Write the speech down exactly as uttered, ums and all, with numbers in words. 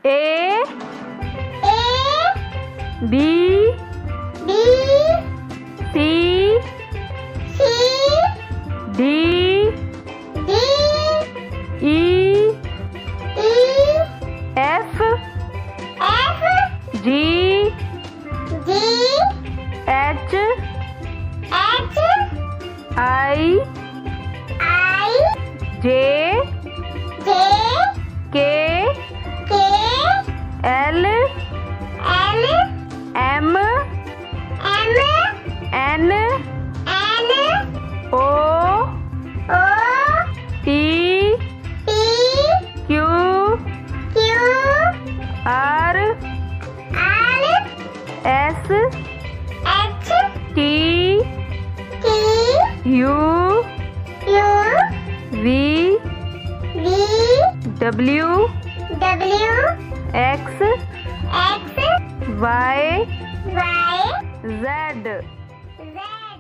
A A B B C C D D E E F F G G H H I I J J K K L L M M N N O O P P Q Q R R S H T T U U V V W W X X Y Y Z Z